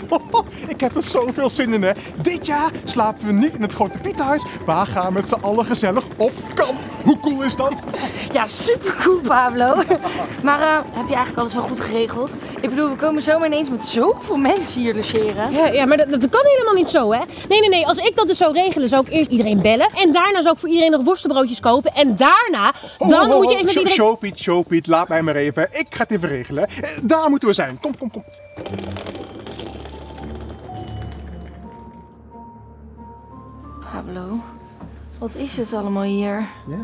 Ik heb er zoveel zin in, hè. Dit jaar slapen we niet in het grote Pietenhuis, maar gaan met z'n allen gezellig op kamp. Hoe cool is dat? Ja, super cool, Pablo. Maar heb je eigenlijk alles wel goed geregeld? Ik bedoel, we komen zomaar ineens met zoveel mensen hier logeren. Ja, maar dat kan helemaal niet zo, hè? Nee. Als ik dat dus zou regelen, zou ik eerst iedereen bellen. En daarna zou ik voor iedereen nog worstenbroodjes kopen. En daarna, dan moet je even met iedereen... Showpiet, laat mij maar even. Ik ga het even regelen. Daar moeten we zijn. Kom. Pablo, wat is het allemaal hier? Ja.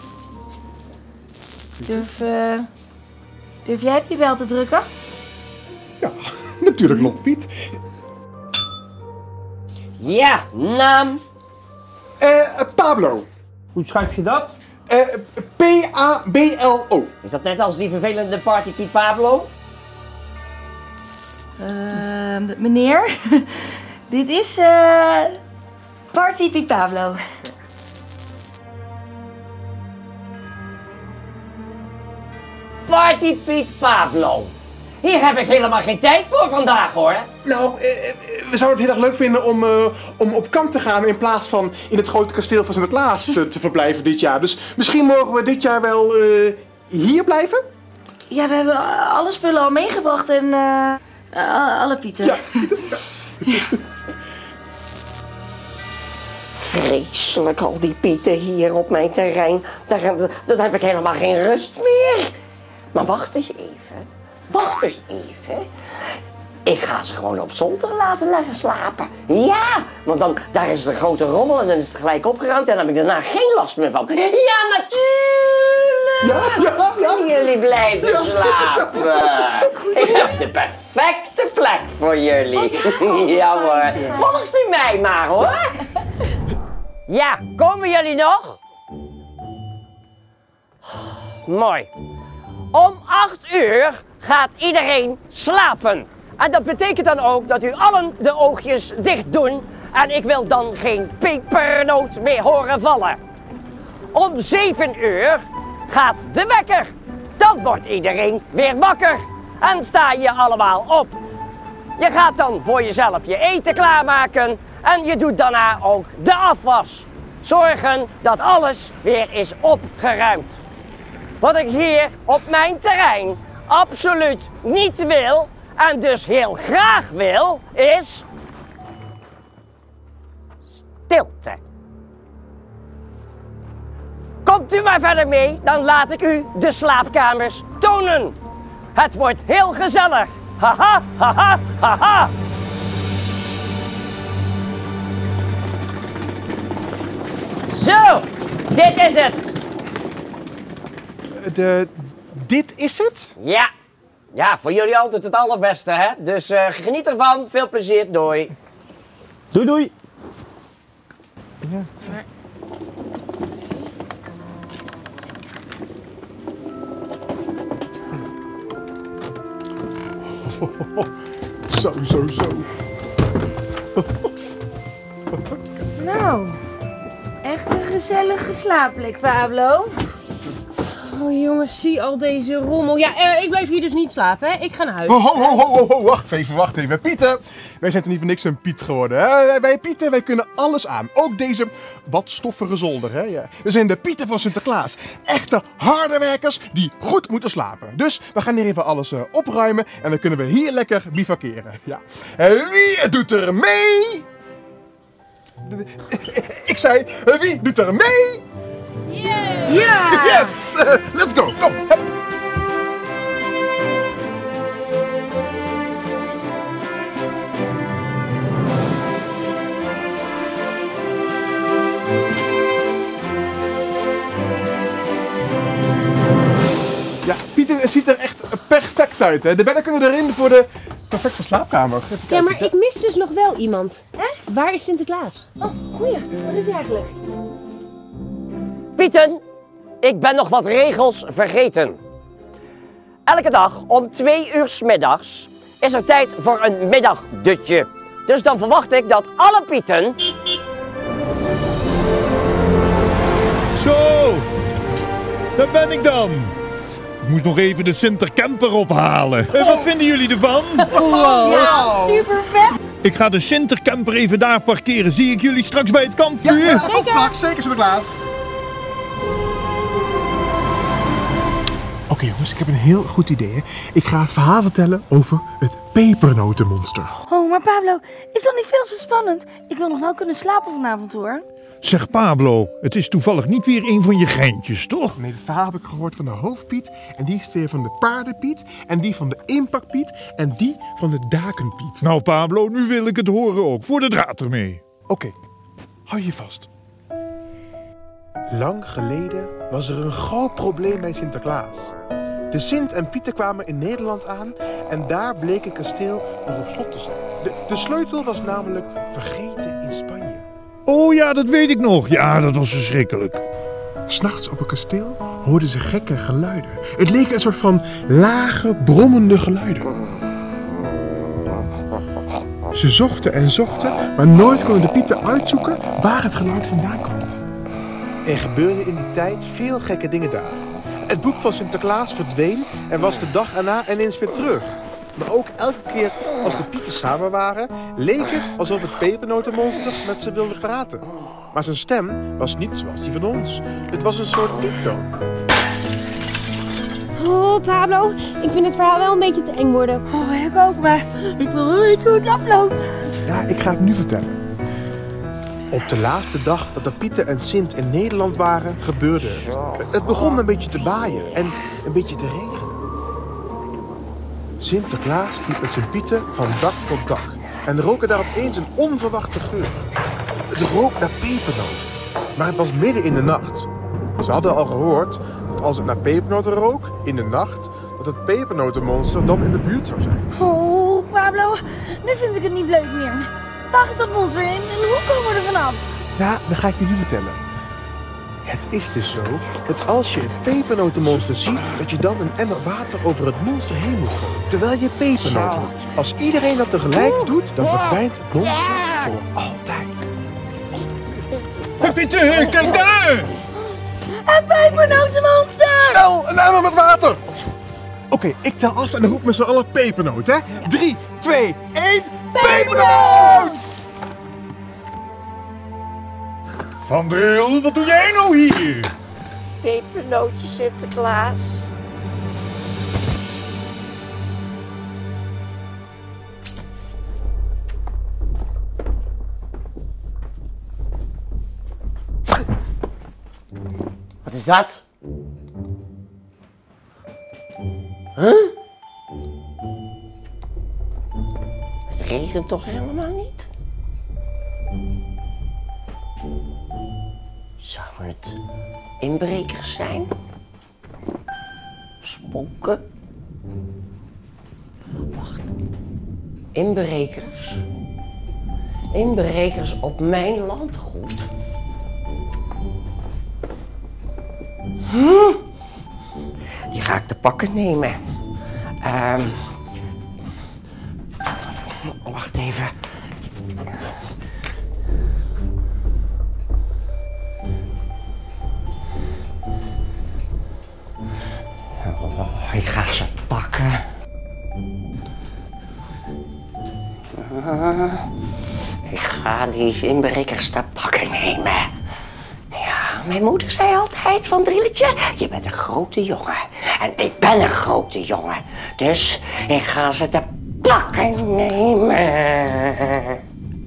Durf jij op die bel te drukken? Ja, natuurlijk klopt, Piet. Ja, naam? Pablo. Hoe schrijf je dat? P-A-B-L-O. Is dat net als die vervelende Party Piet Pablo? Meneer, dit is Party Piet Pablo. Party Piet Pablo. Hier heb ik helemaal geen tijd voor vandaag, hoor. Nou, we zouden het heel erg leuk vinden om op kamp te gaan in plaats van in het grote kasteel van Sinterklaas te verblijven dit jaar. Dus misschien mogen we dit jaar wel hier blijven? Ja, we hebben alle spullen al meegebracht en alle pieten. Ja. Vreselijk, al die pieten hier op mijn terrein. Dan heb ik helemaal geen rust meer. Maar wacht eens even. Ik ga ze gewoon op zolder laten leggen slapen. Ja, want dan daar is het een grote rommel en dan is het gelijk opgeruimd en dan heb ik daarna geen last meer van. Ja, natuurlijk! Ja. Jullie blijven slapen. Ik heb de perfecte plek voor jullie. Ja hoor. Volgt u mij maar hoor. Ja, komen jullie nog? Mooi. Om 8 uur gaat iedereen slapen. En dat betekent dan ook dat u allen de oogjes dicht doen. En ik wil dan geen pepernoot meer horen vallen. Om 7 uur gaat de wekker. Dan wordt iedereen weer wakker. En sta je allemaal op. Je gaat dan voor jezelf je eten klaarmaken. En je doet daarna ook de afwas. Zorgen dat alles weer is opgeruimd. Wat ik hier op mijn terrein absoluut niet wil en dus heel graag wil, is stilte. Komt u maar verder mee, dan laat ik u de slaapkamers tonen. Het wordt heel gezellig. Haha, haha, haha. Zo, dit is het. Dit is het? Ja, voor jullie altijd het allerbeste, hè? Dus geniet ervan, veel plezier, doei. Doei. Ja. Zo. Nou, echt een gezellige slaapplek, Pablo. Oh jongens, zie al deze rommel. Ja, ik blijf hier dus niet slapen, hè. Ik ga naar huis. Ho, wacht even. Pieten, wij zijn toch niet voor niks een Piet geworden, hè? Wij Pieten, wij kunnen alles aan. Ook deze wat stoffige zolder, hè? Ja. We zijn de Pieten van Sinterklaas. Echte harde werkers die goed moeten slapen. Dus we gaan hier even alles opruimen en dan kunnen we hier lekker bivakeren. Ja. En wie doet er mee? Ik zei, wie doet er mee? Ja! Yes! Let's go! Kom! Hup. Ja, Pieter, het ziet er echt perfect uit, hè? De bedden kunnen erin voor de perfecte slaapkamer. Ja, maar ik mis dus nog wel iemand. Hè? Waar is Sinterklaas? Oh, goeie. Waar is hij eigenlijk? Pieten, ik ben nog wat regels vergeten. Elke dag om 2 uur 's middags is er tijd voor een middagdutje. Dus dan verwacht ik dat alle Pieten... Zo, daar ben ik dan. Ik moet nog even de Sintercamper ophalen. Wat vinden jullie ervan? Ja, super vet. Ik ga de Sintercamper even daar parkeren. Zie ik jullie straks bij het kampvuur? Ja, tot straks. Zeker, Sinterklaas. Oké jongens, ik heb een heel goed idee. Hè? Ik ga het verhaal vertellen over het pepernotenmonster. Oh, maar Pablo, is dat niet veel te spannend? Ik wil nog wel kunnen slapen vanavond hoor. Zeg Pablo, het is toevallig niet weer een van je geintjes, toch? Nee, het verhaal heb ik gehoord van de hoofdpiet. En die is weer van de paardenpiet. En die van de inpakpiet. En die van de dakenpiet. Nou Pablo, nu wil ik het horen ook. Voor de draad ermee. Oké, hou je vast. Lang geleden was er een groot probleem bij Sinterklaas. De Sint en Pieter kwamen in Nederland aan en daar bleek een kasteel nog op slot te zijn. De sleutel was namelijk vergeten in Spanje. Oh ja, dat weet ik nog. Ja, dat was verschrikkelijk. 'S Nachts op een kasteel hoorden ze gekke geluiden. Het leek een soort van lage, brommende geluiden. Ze zochten en zochten, maar nooit konden de Pieten uitzoeken waar het geluid vandaan kwam. Er gebeurden in die tijd veel gekke dingen daar. Het boek van Sinterklaas verdween en was de dag erna ineens weer terug. Maar ook elke keer als de Pieten samen waren, leek het alsof het pepernotenmonster met ze wilde praten. Maar zijn stem was niet zoals die van ons. Het was een soort pieptoon. Oh, Pablo, ik vind het verhaal wel een beetje te eng worden. Oh, ik ook, maar ik wil wel weten hoe het afloopt. Ja, ik ga het nu vertellen. Op de laatste dag dat de Pieten en Sint in Nederland waren, gebeurde het. Het begon een beetje te waaien en een beetje te regenen. Sinterklaas liep met zijn Pieten van dak tot dak. En rook er daar opeens een onverwachte geur. Het rook naar pepernoten. Maar het was midden in de nacht. Ze hadden al gehoord dat als het naar pepernoten rook, in de nacht, dat het pepernotenmonster dan in de buurt zou zijn. Oh, Pablo, nu vind ik het niet leuk meer. Waar is dat monster in en hoe komen we er vanaf? Ja, dat ga ik je nu vertellen. Het is dus zo dat als je het pepernotenmonster ziet, dat je dan een emmer water over het monster heen moet gooien. Terwijl je pepernoten roept. Als iedereen dat tegelijk doet, dan verdwijnt het monster voor altijd. Pieter, kijk daar! Het pepernotenmonster! Snel, een emmer met water! Oké, ik tel af en dan roep met z'n allen pepernoot, hè? 3, 2, 1, pepernoot! Van Driel, wat doe jij nou hier? Pepernootjes Sinterklaas. Wat is dat? Huh? Het regent toch helemaal niet? Zouden het inbrekers zijn? Spoken? Wacht. Inbrekers? Inbrekers op mijn landgoed? Die ga ik te pakken nemen. Wacht even. Oh, ik ga ze pakken. Ik ga die inbrekers te pakken nemen. Ja, mijn moeder zei altijd van Drieltje, je bent een grote jongen. En ik ben een grote jongen. Dus ik ga ze te pakken nemen.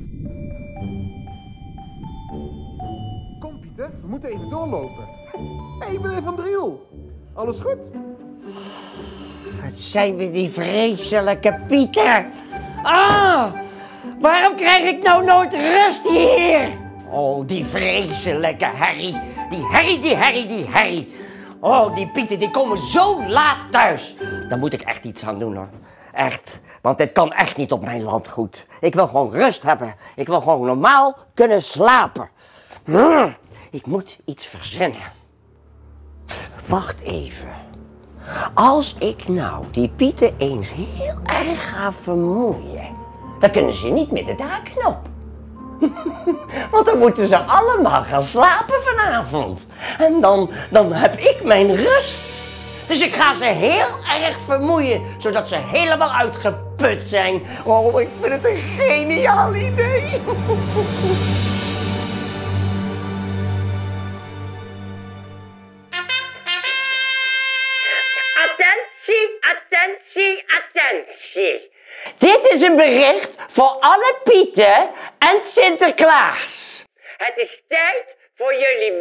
Kom Pieter, we moeten even doorlopen. Hé, meneer Van Driel. Alles goed? Het zijn weer die vreselijke Pieter. Ah, waarom krijg ik nou nooit rust hier? Oh, die vreselijke Harry. Die Harry. Oh, die Pieter, die komen zo laat thuis. Daar moet ik echt iets aan doen, hoor. Echt. Want dit kan echt niet op mijn landgoed. Ik wil gewoon rust hebben. Ik wil gewoon normaal kunnen slapen. Ik moet iets verzinnen. Wacht even. Als ik nou die Pieten eens heel erg ga vermoeien, dan kunnen ze niet meer de daken op. Want dan moeten ze allemaal gaan slapen vanavond. En dan heb ik mijn rust. Dus ik ga ze heel erg vermoeien, zodat ze helemaal uitgeput zijn. Oh, ik vind het een geniaal idee. Attentie, attentie, attentie. Dit is een bericht voor alle Pieten en Sinterklaas. Het is tijd voor jullie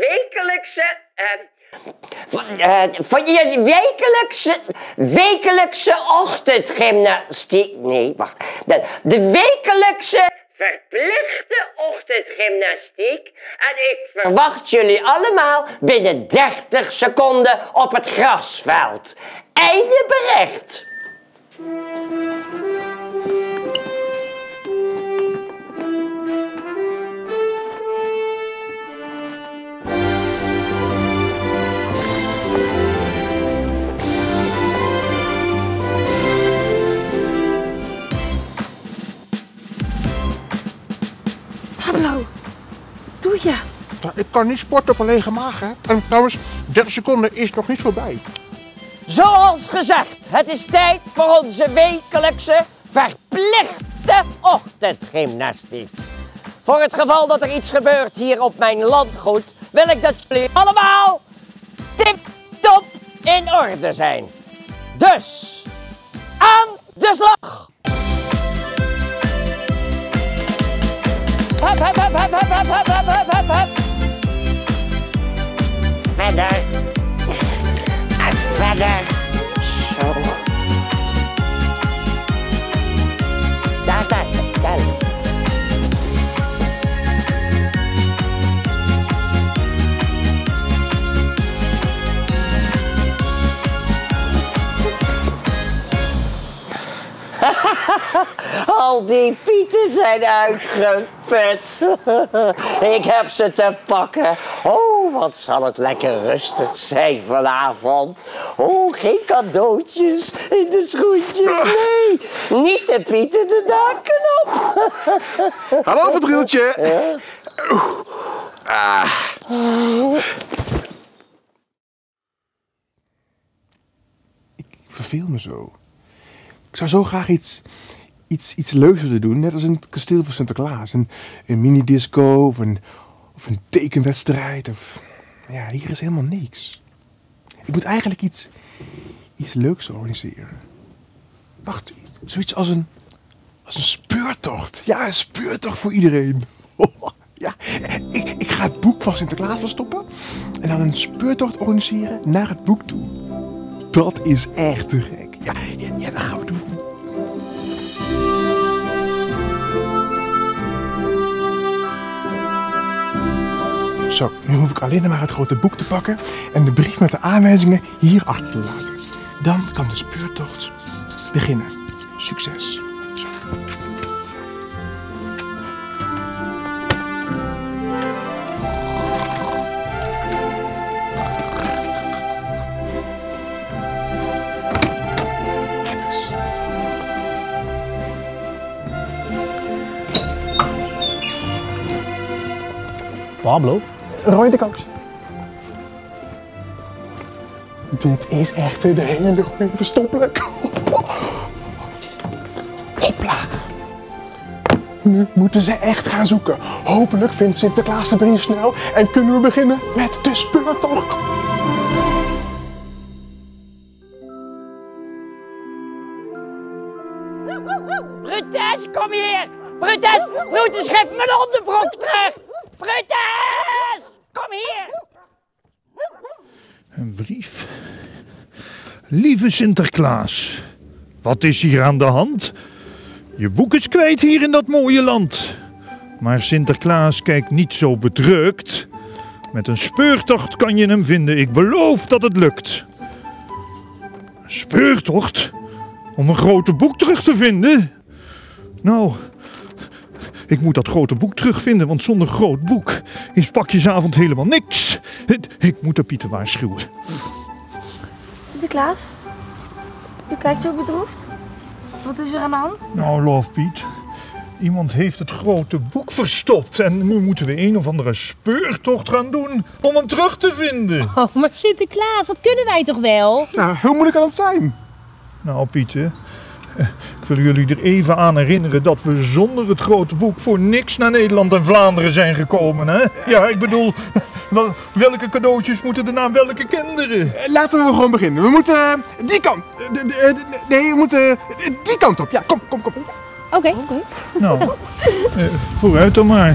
voor jullie wekelijkse ochtendgymnastiek. Nee, wacht. De wekelijkse verplichte ochtendgymnastiek. En ik verwacht jullie allemaal binnen 30 seconden op het grasveld. Einde bericht. Pablo, doe je? Ik kan niet sporten op een lege maag, hè. En trouwens, 30 seconden is nog niet voorbij. Zoals gezegd, het is tijd voor onze wekelijkse verplichte ochtendgymnastiek. Voor het geval dat er iets gebeurt hier op mijn landgoed, wil ik dat jullie allemaal tip-top in orde zijn. Dus, aan de slag! Hup, hup, hup, hup, hup, hup, hup, hup, hup, hup. Verder. En verder. Zo. Daar. Al die Pieten zijn uitgeput. Ik heb ze te pakken. Oh, wat zal het lekker rustig zijn vanavond. Oh, geen cadeautjes in de schoentjes. Nee, niet de Pieten de daken op. Hallo, verdrieltje. Ik verveel me zo. Ik zou zo graag iets leuks willen doen, net als in het kasteel van Sinterklaas. Een minidisco of een tekenwedstrijd. Ja, hier is helemaal niks. Ik moet eigenlijk iets leuks organiseren. Wacht, zoiets als een speurtocht. Ja, een speurtocht voor iedereen. Ja, ik ga het boek van Sinterklaas verstoppen en dan een speurtocht organiseren naar het boek toe. Dat is echt te gek. Ja, dat gaan we doen. Zo, nu hoef ik alleen maar het grote boek te pakken en de brief met de aanwijzingen hier achter te laten. Dan kan de speurtocht beginnen. Succes. Zo. Pablo? Rode kous. Dit is echt een hele goede verstopplek. Hopla. Nu moeten ze echt gaan zoeken. Hopelijk vindt Sinterklaas de brief snel en kunnen we beginnen met de speurtocht. Brutus, kom hier! Brutus, geef mijn onderbroek terug! Brutus, kom hier! Een brief. Lieve Sinterklaas, wat is hier aan de hand? Je boek is kwijt hier in dat mooie land. Maar Sinterklaas kijkt niet zo bedrukt. Met een speurtocht kan je hem vinden. Ik beloof dat het lukt. Een speurtocht? Om een grote boek terug te vinden? Nou, ik moet dat grote boek terugvinden, want zonder groot boek is pakjesavond helemaal niks. Ik moet de Pieten waarschuwen. Sinterklaas? U kijkt zo bedroefd. Wat is er aan de hand? Nou, Love Piet, Iemand heeft het grote boek verstopt en nu moeten we een of andere speurtocht gaan doen om hem terug te vinden. Oh, maar Sinterklaas, dat kunnen wij toch wel? Nou, hoe moeilijk kan het zijn? Nou, Pieter, ik wil jullie er even aan herinneren dat we zonder het grote boek voor niks naar Nederland en Vlaanderen zijn gekomen, hè? Ja, ik bedoel, welke cadeautjes moeten er naar welke kinderen? Laten we gewoon beginnen. We moeten die kant. Nee, we moeten die kant op. Ja, kom. Oké. Nou, vooruit dan maar.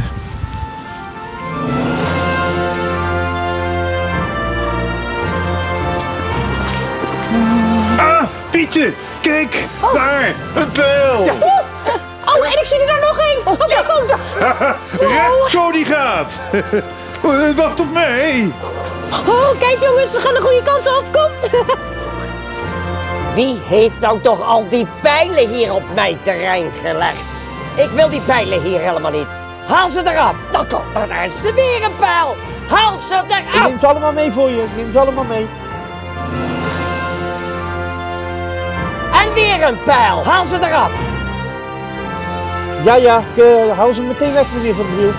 Ah, Pieter, kijk, daar, een pijl. Oh, en ik zie er daar nog een. Oké, kom. Recht zo die gaat. Wacht op mij. Oh, kijk jongens, we gaan de goede kant op. Kom. Wie heeft nou toch al die pijlen hier op mijn terrein gelegd? Ik wil die pijlen hier helemaal niet. Haal ze eraf. Nou kom, daar is er weer een pijl. Haal ze Ik eraf. neem ze allemaal mee voor je. Ik neem ze allemaal mee. En weer een pijl. Haal ze eraf. Ja, ik hou ze meteen weg, meneer Van Driel.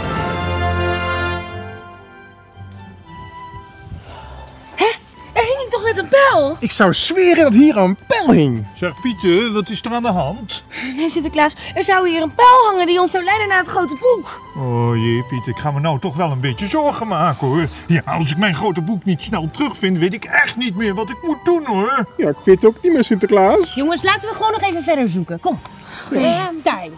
Er hing toch net een pijl? Ik zou zweren dat hier een pijl hing. Zeg Pieter, wat is er aan de hand? Nee, Sinterklaas, er zou hier een pijl hangen die ons zou leiden naar het grote boek. Oh jee, Pieter, ik ga me nou toch wel een beetje zorgen maken, hoor. Ja, als ik mijn grote boek niet snel terugvind, weet ik echt niet meer wat ik moet doen, hoor. Ja, ik weet ook niet meer, Sinterklaas. Jongens, laten we gewoon nog even verder zoeken. Kom. Daar.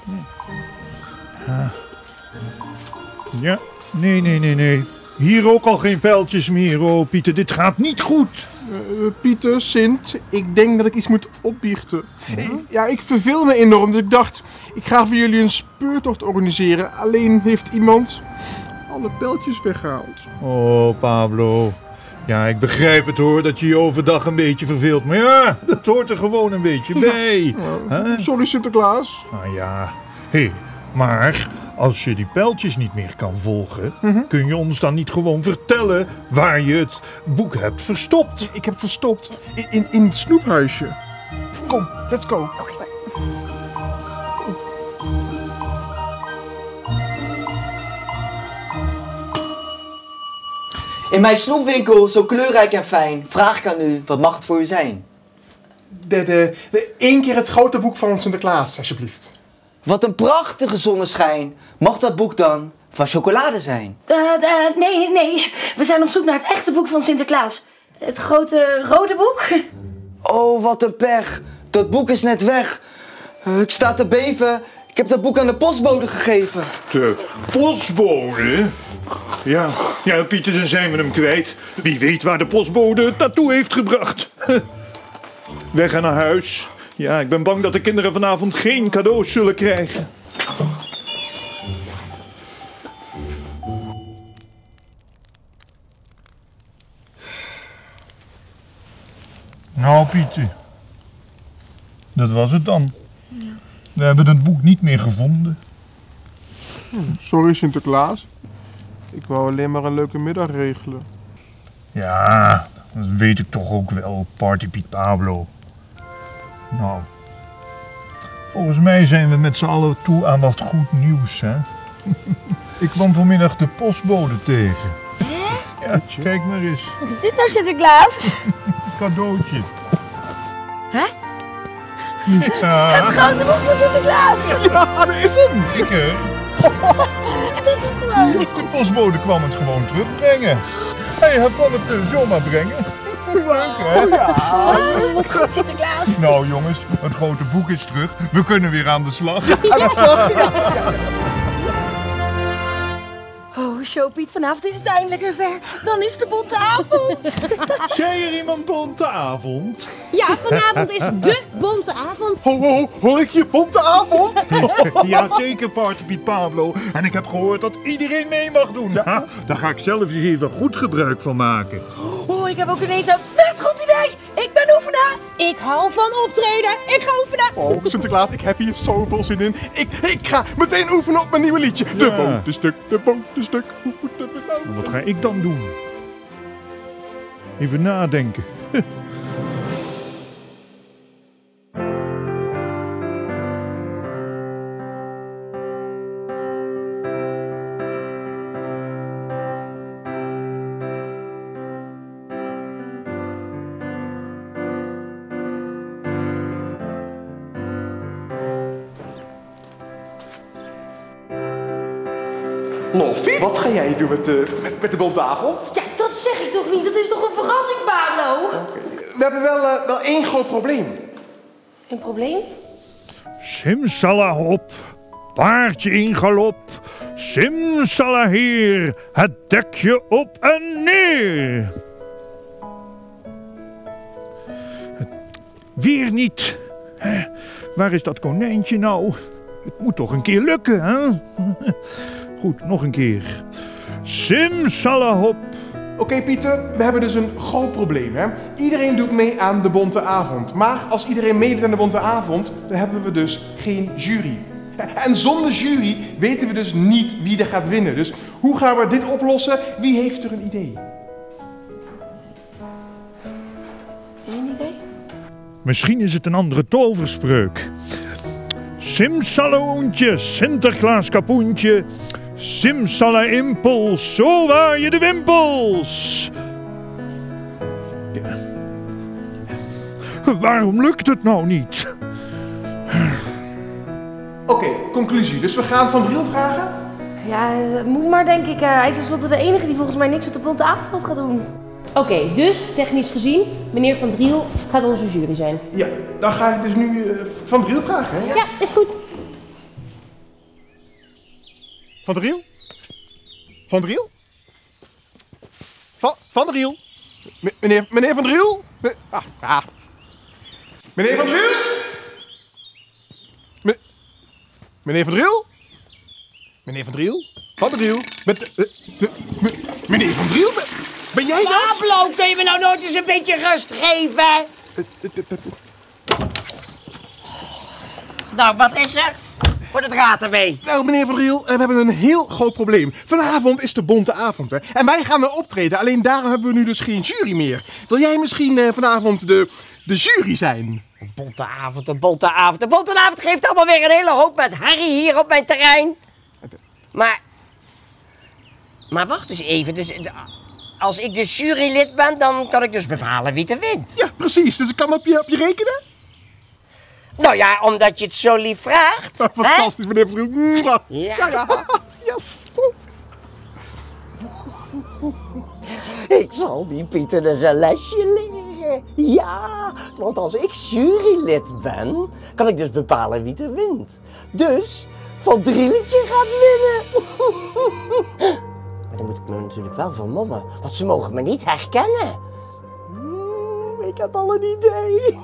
Ja, nee. Hier ook al geen pijltjes meer, oh Pieter, dit gaat niet goed. Pieter, Sint, ik denk dat ik iets moet opbiechten. Ja, ik verveel me enorm, dus ik dacht, ik ga voor jullie een speurtocht organiseren. Alleen heeft iemand alle pijltjes weggehaald. Oh, Pablo. Ja, ik begrijp het hoor, dat je je overdag een beetje verveelt. Maar ja, dat hoort er gewoon een beetje bij. Hè? Sorry, Sinterklaas. Nou ja, hé, maar als je die pijltjes niet meer kan volgen, kun je ons dan niet gewoon vertellen waar je het boek hebt verstopt? Ik heb het verstopt in het snoephuisje. Kom, let's go. In mijn snoepwinkel, zo kleurrijk en fijn, vraag ik aan u, wat mag het voor u zijn? Eén keer het grote boek van Sinterklaas, alsjeblieft. Wat een prachtige zonneschijn. Mag dat boek dan van chocolade zijn? Nee. We zijn op zoek naar het echte boek van Sinterklaas. Het grote rode boek. Oh, wat een pech. Dat boek is net weg. Ik sta te beven. Ik heb dat boek aan de postbode gegeven. De postbode? Ja, Pieter, dan zijn we hem kwijt. Wie weet waar de postbode het naartoe heeft gebracht. Weg en naar huis. Ja, ik ben bang dat de kinderen vanavond geen cadeaus zullen krijgen. Nou, Pieter. Dat was het dan. We hebben het boek niet meer gevonden. Sorry, Sinterklaas. Ik wou alleen maar een leuke middag regelen. Ja, dat weet ik toch ook wel, Party Piet Pablo. Nou, volgens mij zijn we met z'n allen toe aan wat goed nieuws, hè? Ik kwam vanmiddag de postbode tegen. Ja, kijk maar eens. Wat is dit nou, Sinterklaas? Cadeautje. Hè? Ja, Het grote boek van Sinterklaas. Ja, daar is hem. lekker. Het is hem gewoon. De postbode kwam het gewoon terugbrengen. Hij kwam het zomaar brengen. Leuk, hè? Oh, wat goed, Sinterklaas. Nou jongens, het grote boek is terug. We kunnen weer aan de slag. Aan de slag. Oh, Showpiet, vanavond is het eindelijk weer ver. Dan is de bonte avond. Zei er iemand bonte avond? Ja, vanavond is de bonte avond. Hoor ik je bonte avond? Ja, zeker, Party Piet Pablo. En ik heb gehoord dat iedereen mee mag doen. Ja? Daar ga ik zelf eens even goed gebruik van maken. Oh, ik heb ook ineens een vet goed idee. Ik ben oefenaar. Ik hou van optreden. Ik ga oefenen. Oh, Sinterklaas, ik heb hier zoveel zin in. Ik ga meteen oefenen op mijn nieuwe liedje. De Ja. botenstuk, de botenstuk. Hoe moet het nou? Wat ga ik dan doen? Even nadenken. Loffie, wat ga jij doen met de bonte avond? Ja, dat zeg ik toch niet? Dat is toch een verrassing, Pablo? We hebben wel één groot probleem. Een probleem? Simsalahop, paardje in galop. Simsalaheer, het dekje op en neer. Weer niet. Waar is dat konijntje nou? Het moet toch een keer lukken, hè? Goed, nog een keer. Simsalahop. Oké, Pieter, we hebben dus een groot probleem, hè? Iedereen doet mee aan de bonte avond. Maar als iedereen meedoet aan de bonte avond, dan hebben we dus geen jury. En zonder jury weten we dus niet wie er gaat winnen. Dus hoe gaan we dit oplossen? Wie heeft er een idee? Geen idee? Misschien is het een andere toverspreuk. Simsaloentje, Sinterklaas kapoentje. Simsala impuls, zo waar je de wimpels. Ja. Waarom lukt het nou niet? Oké, conclusie. Dus we gaan Van Driel vragen? Ja, dat moet maar, denk ik. Hij is tenslotte de enige die volgens mij niks met de bonte avondspot gaat doen. Oké, dus technisch gezien, meneer Van Driel gaat onze jury zijn. Ja, dan ga ik dus nu Van Driel vragen, hè? Ja, is goed. Van Driel? Van Driel? Van Driel? Meneer Van Driel? Meneer Van Driel? Meneer Van Driel? Meneer Van Driel? Van Driel? Meneer Van Driel? Ben jij dat? Pablo, kun je me nou nooit eens een beetje rust geven? Nou, wat is er? Voor de draad ermee. Nou, meneer Van Driel, we hebben een heel groot probleem. Vanavond is de bonte avond, hè. En wij gaan er optreden, alleen daarom hebben we nu dus geen jury meer. Wil jij misschien vanavond de jury zijn? Een bonte avond, een bonte avond. Een bonte avond geeft allemaal weer een hele hoop met Harry hier op mijn terrein. Maar wacht eens even. Dus, als ik dus jurylid ben, dan kan ik dus bepalen wie er wint. Ja, precies. Dus ik kan op je rekenen? Nou ja, omdat je het zo lief vraagt. Fantastisch, meneer Van Driel. Ja. Yes. Ik zal die Pieter dus een lesje leren. Ja, want als ik jurylid ben, kan ik dus bepalen wie er wint. Dus Van Drieletje gaat winnen. Maar dan moet ik me natuurlijk wel vermommen, want ze mogen me niet herkennen. Ik heb al een idee.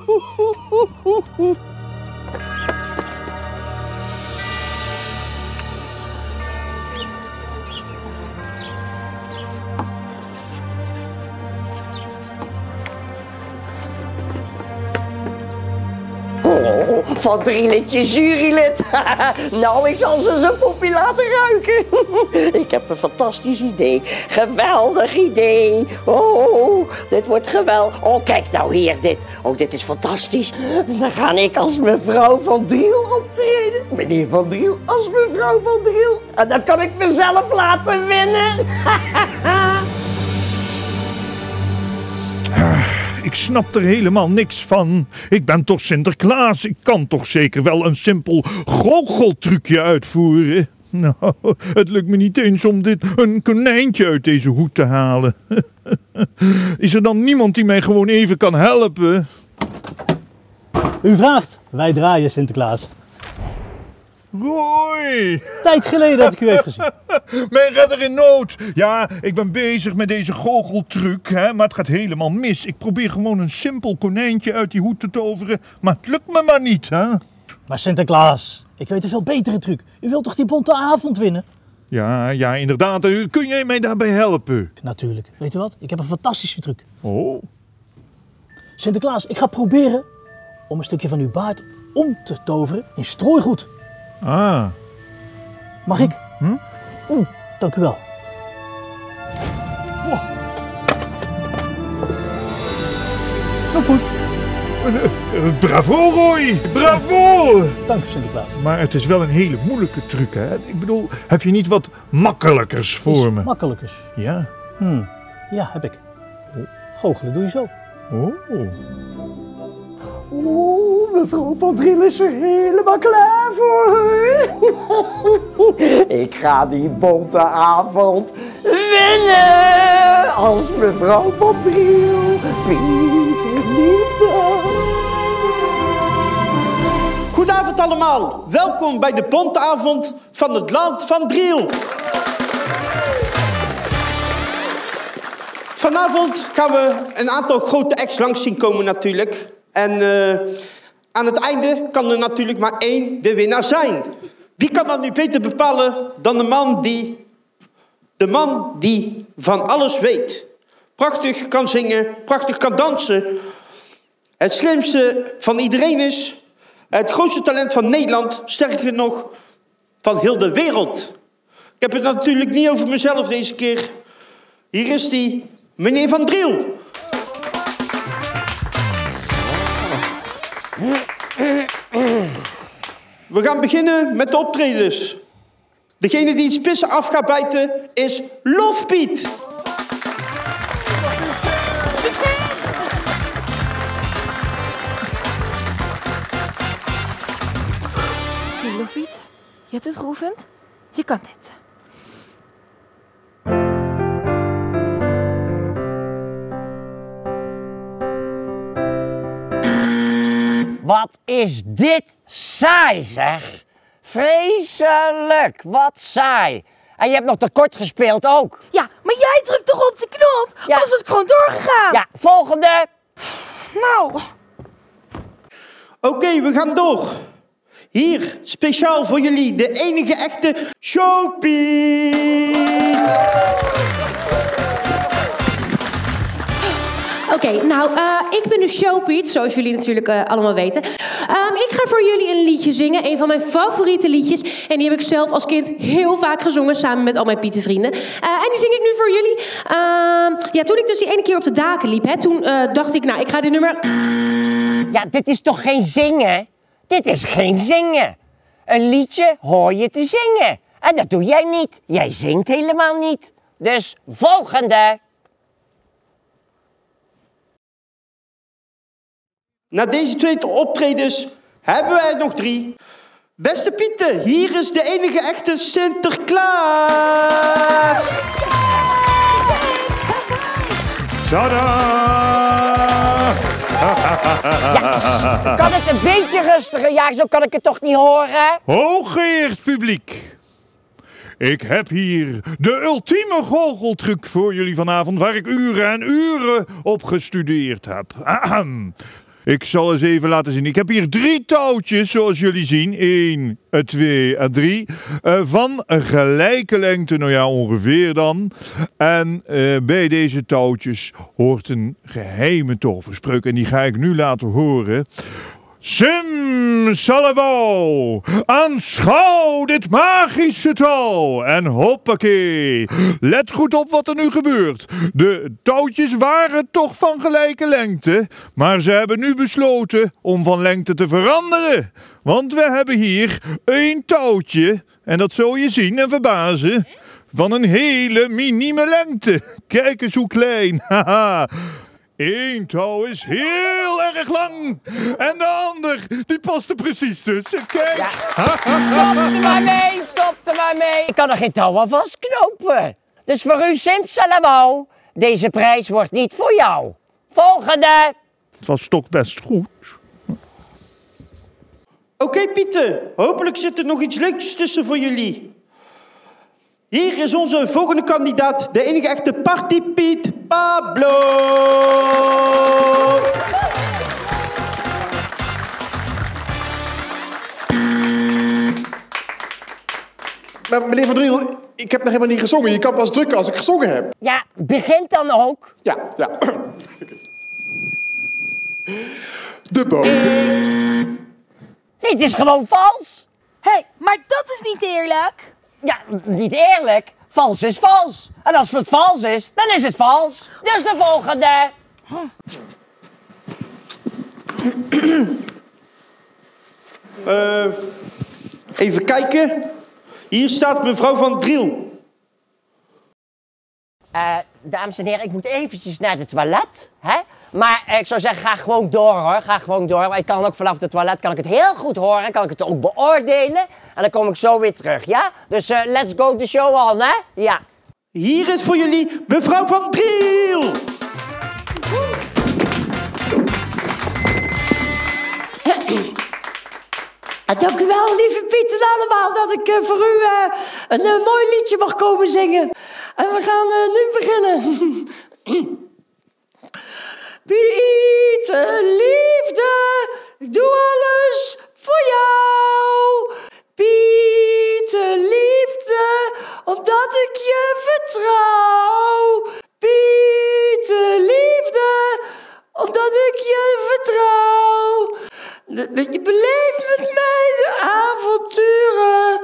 Van Drieletje jurylid. Nou, ik zal ze zijn poppie laten ruiken. Ik heb een fantastisch idee. Geweldig idee. Oh, dit wordt geweldig. Oh, kijk nou hier, dit. Oh, dit is fantastisch. Dan ga ik als mevrouw Van Driel optreden. Meneer Van Driel als mevrouw Van Driel. En dan kan ik mezelf laten winnen. Ik snap er helemaal niks van. Ik ben toch Sinterklaas. Ik kan toch zeker wel een simpel goocheltrucje uitvoeren. Nou, het lukt me niet eens om een konijntje uit deze hoed te halen. Is er dan niemand die mij gewoon even kan helpen? U vraagt, wij draaien Sinterklaas. Roy! Tijd geleden dat ik u heb gezien. Mijn redder in nood. Ja, ik ben bezig met deze goocheltruc, hè, maar het gaat helemaal mis. Ik probeer gewoon een simpel konijntje uit die hoed te toveren, maar het lukt me maar niet, hè? Maar Sinterklaas, ik weet een veel betere truc. U wilt toch die bonte avond winnen? Ja, inderdaad. Kun jij mij daarbij helpen? Natuurlijk. Weet u wat? Ik heb een fantastische truc. Oh. Sinterklaas, ik ga proberen om een stukje van uw baard om te toveren in strooigoed. Ah. Mag ik? Dank u wel. Wow. Zo goed. Bravo, Roy! Bravo! Dank u, Sinterklaas. Maar het is wel een hele moeilijke truc, hè? Ik bedoel, heb je niet wat makkelijkers voor me? Makkelijkers? Ja. Ja, heb ik. Goochelen doe je zo. Oh. Oeh, mevrouw Van Driel is er helemaal klaar voor. Ik ga die bonte avond winnen als mevrouw van Driel. Pieter liefde. Goedenavond allemaal. Welkom bij de bonte avond van het land van Driel. Vanavond gaan we een aantal grote acts langs zien komen natuurlijk. En aan het einde kan er natuurlijk maar één de winnaar zijn. Wie kan dat nu beter bepalen dan de man die van alles weet. Prachtig kan zingen, prachtig kan dansen. Het slimste van iedereen is. Het grootste talent van Nederland, sterker nog, van heel de wereld. Ik heb het natuurlijk niet over mezelf deze keer. Hier is die, meneer Van Driel. We gaan beginnen met de optredens. Degene die het spissen af gaat bijten is Lofpiet. Lofpiet, je hebt het geoefend. Je kan dit. Wat is dit saai, zeg. Vreselijk, wat saai. En je hebt nog tekort gespeeld ook. Ja, maar jij drukt toch op de knop? Ja. Anders was ik gewoon doorgegaan. Ja, volgende. Nou. Oké, we gaan door. Hier, speciaal voor jullie, de enige echte Showpiet. Oké, nou, ik ben de Showpiet, zoals jullie natuurlijk allemaal weten. Ik ga voor jullie een liedje zingen, een van mijn favoriete liedjes. En die heb ik zelf als kind heel vaak gezongen, samen met al mijn Pietenvrienden. En die zing ik nu voor jullie. Ja, toen ik dus die ene keer op de daken liep, hè, toen dacht ik, nou, ik ga dit nummer... Ja, dit is toch geen zingen? Dit is geen zingen. Een liedje hoor je te zingen. En dat doe jij niet. Jij zingt helemaal niet. Dus volgende. Na deze twee optredens hebben wij nog 3. Beste Pieten, hier is de enige echte Sinterklaas. Tada! Ja, kan het een beetje rustiger? Ja, zo kan ik het toch niet horen? Hooggeëerd publiek. Ik heb hier de ultieme goocheltruc voor jullie vanavond, waar ik uren en uren op gestudeerd heb. Ahem. Ik zal eens even laten zien. Ik heb hier 3 touwtjes, zoals jullie zien. 1, 2 en 3. Van gelijke lengte, nou ja, ongeveer dan. En bij deze touwtjes hoort een geheime toverspreuk. En die ga ik nu laten horen. Sim Salavo, aanschouw dit magische touw. En hoppakee, let goed op wat er nu gebeurt. De touwtjes waren toch van gelijke lengte, maar ze hebben nu besloten om van lengte te veranderen. Want we hebben hier 1 touwtje, en dat zul je zien en verbazen, van een hele minieme lengte. Kijk eens hoe klein, haha. 1 touw is heel erg lang. En de ander, die past er precies tussen. Kijk. Ja. Stop er maar mee, stop er maar mee. Ik kan er geen touw aan vastknopen. Dus voor u, Simsalabau, deze prijs wordt niet voor jou. Volgende. Het was toch best goed. Oké, Pieten, hopelijk zit er nog iets leuks tussen voor jullie. Hier is onze volgende kandidaat, de enige echte Partypiet, Pablo. Maar meneer Van Driel, ik heb nog helemaal niet gezongen. Je kan pas drukken als ik gezongen heb. Ja, begint dan ook. Ja. De boot. Dit is gewoon vals. Hé, maar dat is niet eerlijk. Ja, niet eerlijk. Vals is vals. En als het vals is, dan is het vals. Dus de volgende. Even kijken. Hier staat mevrouw Van Driel. Dames en heren, ik moet eventjes naar het toilet. Hè? Maar ik zou zeggen, ga gewoon door hoor. Ga gewoon door. Maar ik kan ook vanaf het toilet kan ik het heel goed horen. Kan ik het ook beoordelen. En dan kom ik zo weer terug, ja? Dus let's go the show on, hè? Ja. Hier is voor jullie mevrouw Van Driel. Dank u wel, lieve Piet en allemaal, dat ik voor u een mooi liedje mag komen zingen. En we gaan nu beginnen. Piet, liefde, ik doe alles voor jou. Piet, liefde, omdat ik je vertrouw. Piet, liefde, omdat ik je vertrouw. Je beleeft met mij de avonturen.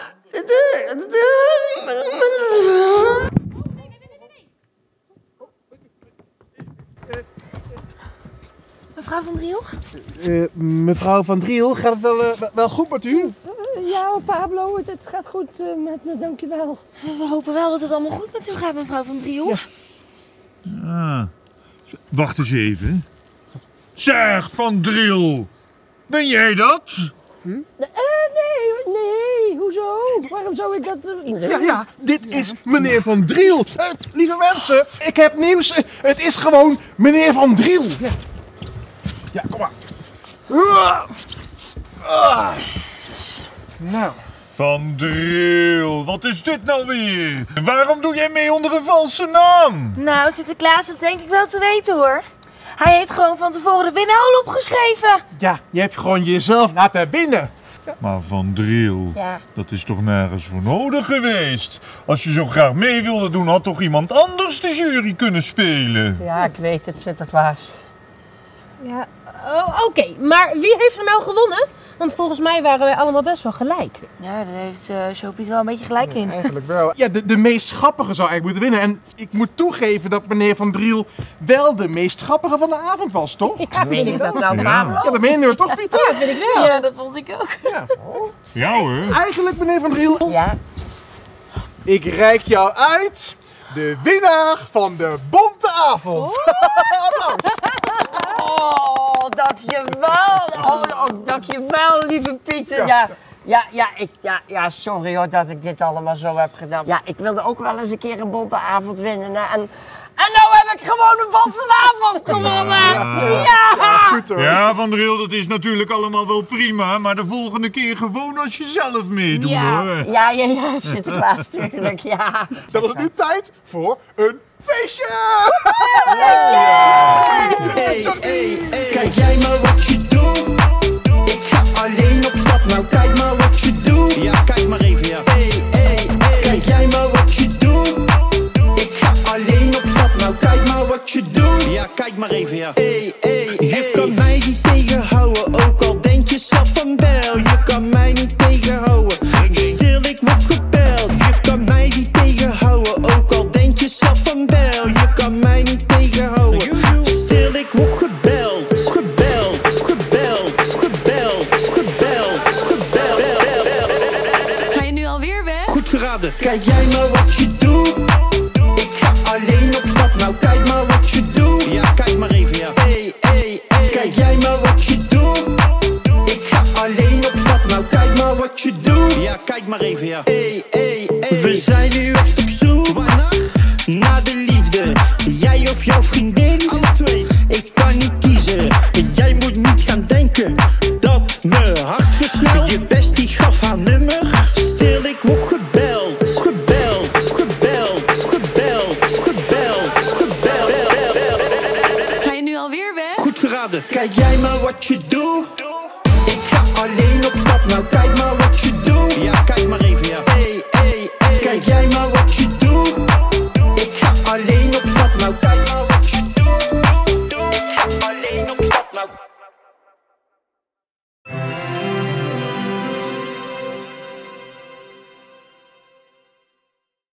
Mevrouw Van Driel? Mevrouw Van Driel, gaat het wel goed met u? Ja, Pablo, het gaat goed met me, dankjewel. We hopen wel dat het allemaal goed met u gaat, mevrouw Van Driel. Ja. Wacht eens even. Zeg, Van Driel. Ben jij dat? Nee, hoezo? Waarom zou ik dat... Ja, dit is meneer Van Driel. Lieve mensen, ik heb nieuws. Het is gewoon meneer Van Driel. Ja, kom maar. Nou. Van Driel, wat is dit nou weer? Waarom doe jij mee onder een valse naam? Nou, Sinterklaas, dat denk ik wel te weten hoor. Hij heeft gewoon van tevoren de winnaar al opgeschreven. Ja, je hebt gewoon jezelf laten winnen. Ja. Maar Van Driel, ja, dat is toch nergens voor nodig geweest? Als je zo graag mee wilde doen, had toch iemand anders de jury kunnen spelen? Ja, ik weet het, Sinterklaas. Ja, oké. Maar wie heeft er nou gewonnen? Want volgens mij waren wij allemaal best wel gelijk. Ja, daar heeft Showpiet wel een beetje gelijk in. Eigenlijk wel. Ja, de meest grappige zou eigenlijk moeten winnen. En ik moet toegeven dat meneer Van Driel wel de meest grappige van de avond was, toch? Ja, vind ik dat nou, Pablo? Ja, dat meen je toch, Pieter? Ja, vind ik wel. Ja, dat vond ik ook. Ja, ja hoor. Eigenlijk, meneer Van Driel. Ja. Ik reik jou uit de winnaar van de bonte avond. Applaus. Oh, dankjewel. Oh, dankjewel, lieve Pieter. Ja, sorry hoor dat ik dit allemaal zo heb gedaan. Ja, ik wilde ook wel eens een keer een bonte avond winnen. Hè? En nou heb ik gewoon een bonte avond gewonnen. Ja, Van Driel, dat is natuurlijk allemaal wel prima. Maar de volgende keer gewoon als je zelf meedoet, hoor. Ja, Sinterklaas, tuurlijk, ja. Dan is het nu tijd voor een feestje! Kijk jij maar wat je doet. Ik ga alleen op stap, nou kijk maar wat je doet. Ja, kijk maar even, ja. Kijk jij maar wat je doet. Ik ga alleen op stap, nou kijk maar wat je doet. Ja, kijk maar even, ja. Je kan mij niet tegenhouden, ook al denk je zelf van wel. Je kan mij niet tegenhouden, stil ik word gebeld. Je kan mij niet tegenhouden, ook al denk je zelf van wel. Je kan mij niet tegenhouden, stil ik word gebeld. Ga je nu alweer weg? Goed geraden, kijk jij maar wat je doet. Ik ga alleen op stap, nou kijk maar wat je doet. Ja, kijk maar even, ja. Kijk jij maar wat je doet. Ik ga alleen op stap, nou kijk maar wat je doet. Ja, kijk maar even, ja. We zijn nu echt op zoek naar de liefde. Jij of jouw vriendin, alle twee. Ik kan niet kiezen. Jij moet niet gaan denken dat me hart versnelt. Je bestie gaf haar nummer. Stil, ik word gebeld. Ga je nu alweer weg? Goed geraden. Kijk jij maar wat je doet.